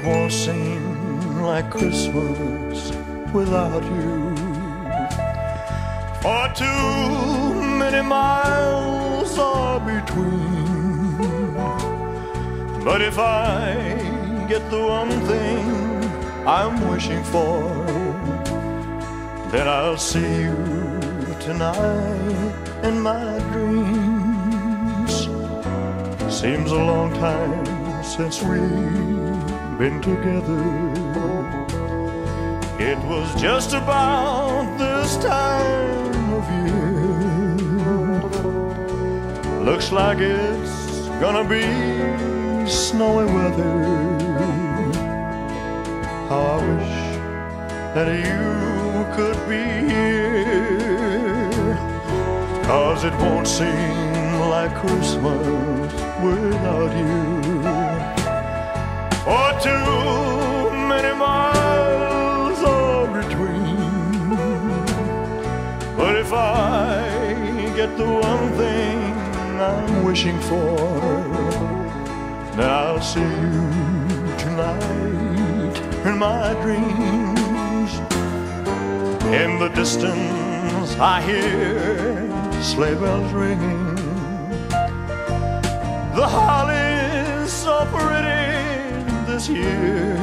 won't seem like Christmas without you. For too many miles are between. But if I get the one thing I'm wishing for, then I'll see you tonight in my dreams. Seems a long time since we've been together. It was just about this time of year. Looks like it's gonna be snowy weather. How I wish that you could be here, 'cause it won't seem like Christmas without you. For too many miles are between. But if I get the one thing I'm wishing for, then I'll see you tonight in my dreams. In the distance I hear sleigh bells ringing. The holly's so pretty this year,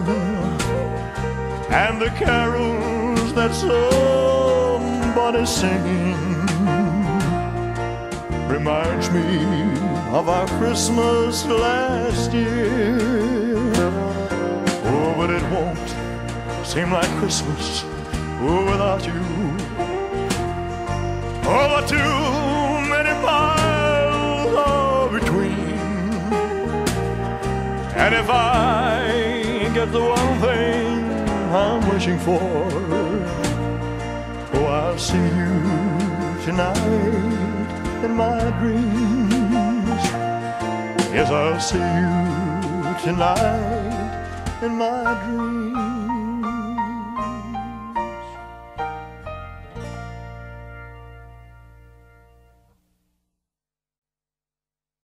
and the carols that somebody's singing reminds me of our Christmas last year. Oh, but it won't seem like Christmas without you. Oh, but too many miles are between. And if I get the one thing I'm wishing for, oh, I'll see you tonight in my dreams. Yes, I'll see you tonight in my dreams.